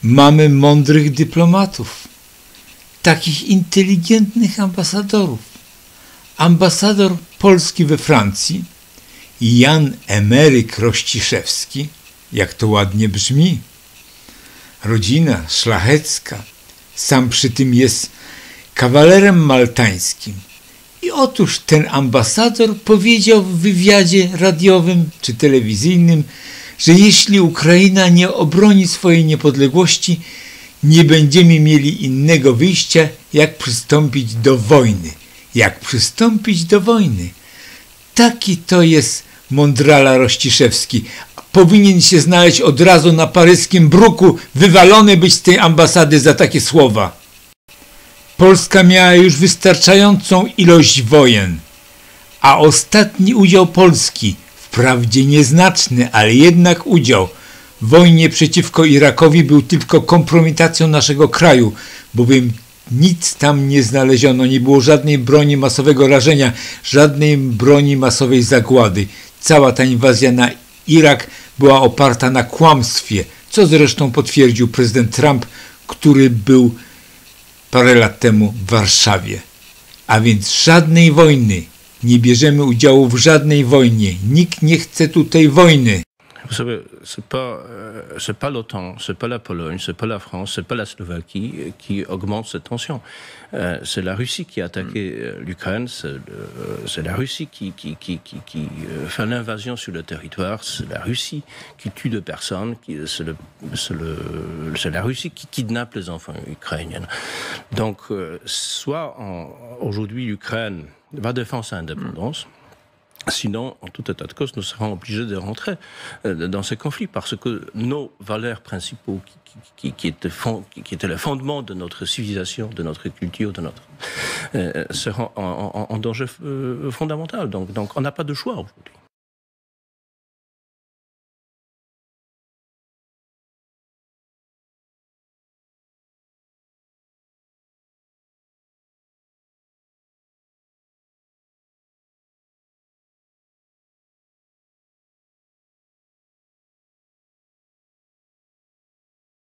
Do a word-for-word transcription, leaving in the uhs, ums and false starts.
mamy mądrych dyplomatów, takich inteligentnych ambasadorów. Ambasador Polski we Francji, Jan Emeryk Rościszewski, jak to ładnie brzmi. Rodzina szlachecka, sam przy tym jest kawalerem maltańskim. I otóż ten ambasador powiedział w wywiadzie radiowym czy telewizyjnym, że jeśli Ukraina nie obroni swojej niepodległości, nie będziemy mieli innego wyjścia, jak przystąpić do wojny. Jak przystąpić do wojny? Taki to jest mądrala Rościszewski. Powinien się znaleźć od razu na paryskim bruku, wywalony być z tej ambasady za takie słowa. Polska miała już wystarczającą ilość wojen, a ostatni udział Polski, wprawdzie nieznaczny, ale jednak udział w wojnie przeciwko Irakowi był tylko kompromitacją naszego kraju, bowiem nic tam nie znaleziono, nie było żadnej broni masowego rażenia, żadnej broni masowej zagłady. Cała ta inwazja na Irak była oparta na kłamstwie, co zresztą potwierdził prezydent Trump, który był parę lat temu w Warszawie. A więc żadnej wojny. Nie bierzemy udziału w żadnej wojnie. Nikt nie chce tutaj wojny. Vous savez, c'est pas, euh, c'est pas l'OTAN, c'est pas la Pologne, c'est pas la France, c'est pas la Slovaquie qui augmente cette tension. Euh, c'est la Russie qui a attaqué euh, l'Ukraine, c'est, euh, c'est la Russie qui, qui, qui, qui, qui euh, fait l'invasion sur le territoire, c'est la Russie qui tue des personnes, qui, c'est, le, c'est, le, c'est la Russie qui kidnappe les enfants ukrainiens. Donc, euh, soit en, aujourd'hui l'Ukraine va défendre sa indépendance, sinon, en tout état de cause, nous serons obligés de rentrer euh, dans ces conflits parce que nos valeurs principaux, qui, qui, qui, étaient, fond, qui étaient le fondement de notre civilisation, de notre culture, de notre, euh, seront en, en, en danger euh, fondamental. Donc, donc, on n'a pas de choix aujourd'hui.